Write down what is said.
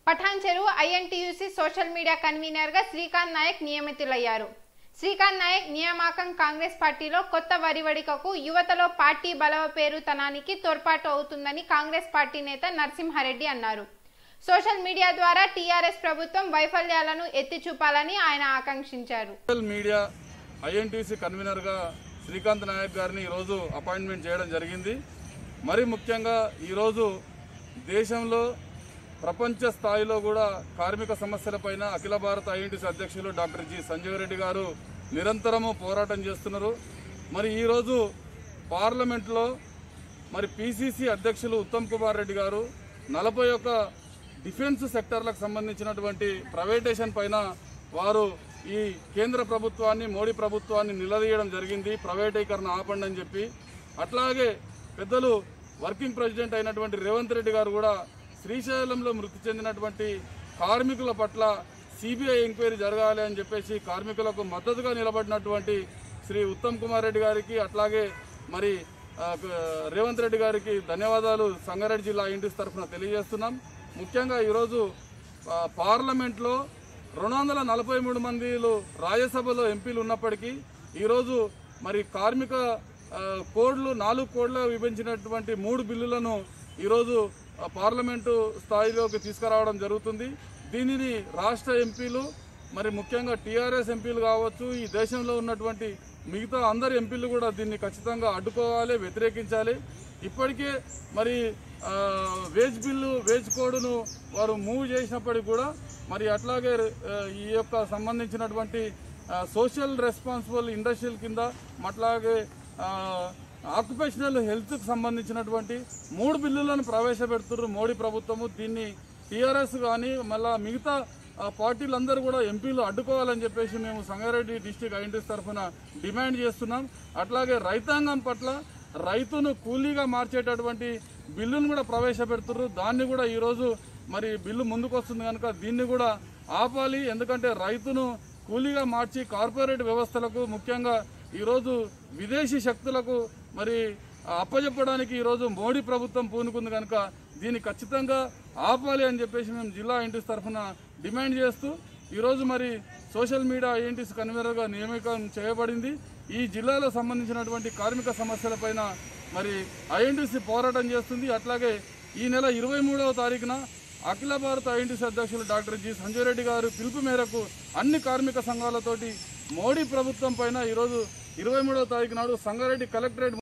పఠాన్ చెరువు INTUC social media convener గా శ్రీకాంత్ నాయక్ నియమితులయ్యారు. శ్రీకాంత్ నాయక్ నియామకం కాంగ్రెస్ పార్టీలో కొత్త వరివడికకు యువతలో పార్టీ బలోపేరుతనానికి తోడ్పాటు అవుతుందని కాంగ్రెస్ పార్టీ నేత నరసింహారెడ్డి అన్నారు. సోషల్ మీడియా ద్వారా టీఆర్ఎస్ ప్రభుత్వం వైఫల్యాలను ఎత్తి చూపాలని ఆయన ఆకాంక్షించారు. సోషల్ మీడియా ఐఎన్టీయూసీ కన్వీనర్ గా శ్రీకాంత్ నాయక్ గారిని ఈ రోజు అపాయింట్మెంట్ చేయడం జరిగింది. మరి ముఖ్యంగా ఈ రోజు దేశంలో ప్రపంచ స్థాయిలో కూడా కార్మిక సమస్యలపైన అఖిల భారత ఐఎన్టీయూసీ అధ్యక్షులు డాక్టర్ జి సంజీవ్ రెడ్డి గారు నిరంతరము పోరాటం చేస్తున్నారు. మరి ఈరోజు పార్లమెంట్లో మరి పిసిసి అధ్యక్షులు ఉత్తమ్ కుమార్ రెడ్డి గారు 41 డిఫెన్స్ సెక్టర్లకు సంబంధించినటువంటి ప్రైవేటేషన్ పైన వారు ఈ కేంద్ర ప్రభుత్వాన్ని మోడీ ప్రభుత్వాన్ని నిలదీయడం జరిగింది. ప్రైవేటీకరణ ఆపండి అని చెప్పి. అట్లాగే పెద్దలు వర్కింగ్ ప్రెసిడెంట్ అయినటువంటి రేవంత్ రెడ్డి గారు కూడా శ్రీశైలంలో మృతి చెందినటువంటి కార్మికుల పట్ల సిబిఐ ఎంక్వైరీ జరగాలి అని చెప్పేసి కార్మికులకు మద్దతుగా నిలబడినటువంటి శ్రీ ఉత్తమ్ కుమార్ రెడ్డి గారికి అట్లాగే మరి రేవంత్ రెడ్డి గారికి ధన్యవాదాలు సంగారెడ్డి జిల్లా ఐఎన్టీయూసీ తరఫున తెలియజేస్తున్నాం. ముఖ్యంగా ఈరోజు పార్లమెంట్లో 243 మంది రాజ్యసభలో ఎంపీలు ఉన్నప్పటికీ ఈరోజు మరి కార్మిక కోడ్లు 4 కోడ్లుగా విభజించినటువంటి 3 బిల్లులను ఈరోజు పార్లమెంటు స్థాయిలోకి తీసుకురావడం జరుగుతుంది. దీనిని రాష్ట్ర ఎంపీలు మరి ముఖ్యంగా టీఆర్ఎస్ ఎంపీలు కావచ్చు, ఈ దేశంలో ఉన్నటువంటి మిగతా అందరి ఎంపీలు కూడా దీన్ని ఖచ్చితంగా అడ్డుకోవాలి, వ్యతిరేకించాలి. ఇప్పటికే మరి వేజ్ కోడ్ను వారు మూవ్ చేసినప్పటికీ కూడా మరి అట్లాగే ఈ యొక్క సంబంధించినటువంటి సోషల్ రెస్పాన్సిబుల్ ఇండస్ట్రియల్ కింద అట్లాగే ఆక్యుపేషనల్ హెల్త్కి సంబంధించినటువంటి 3 బిల్లులను ప్రవేశపెడుతున్నారు మోడీ ప్రభుత్వము. దీన్ని టీఆర్ఎస్ కానీ మళ్ళా మిగతా పార్టీలందరూ కూడా ఎంపీలు అడ్డుకోవాలని చెప్పేసి మేము సంగారెడ్డి డిస్టిక్ ఐఎన్టీయూసీ తరఫున డిమాండ్ చేస్తున్నాం. అట్లాగే రైతాంగం పట్ల రైతును కూలీగా మార్చేటటువంటి బిల్లును కూడా ప్రవేశపెడుతున్నారు. దాన్ని కూడా ఈరోజు మరి బిల్లు ముందుకు వస్తుంది కనుక దీన్ని కూడా ఆపాలి. ఎందుకంటే రైతును కూలీగా మార్చి కార్పొరేట్ వ్యవస్థలకు ముఖ్యంగా ఈరోజు విదేశీ శక్తులకు మరి అప్పచెప్పడానికి ఈరోజు మోడీ ప్రభుత్వం పూనుకుంది కనుక దీన్ని ఖచ్చితంగా ఆపాలి అని చెప్పేసి మేము జిల్లా ఐఎన్టీయూసీ తరఫున డిమాండ్ చేస్తూ ఈరోజు మరి సోషల్ మీడియా ఐఎన్టీయూసీ కన్వీనర్గా నియామకం చేయబడింది. ఈ జిల్లాలో సంబంధించినటువంటి కార్మిక సమస్యలపైన మరి ఐఎన్టీయూసీ పోరాటం చేస్తుంది. అట్లాగే ఈ నెల 23వ తారీఖున అఖిల భారత ఐఎన్టీయూసీ అధ్యక్షులు డాక్టర్ జి సంజీవ్ రెడ్డి గారు పిలుపు మేరకు అన్ని కార్మిక సంఘాలతోటి మోడీ ప్రభుత్వం పైన ఈరోజు 23వ తారీఖు నాడు సంగారెడ్డి కలెక్టరేట్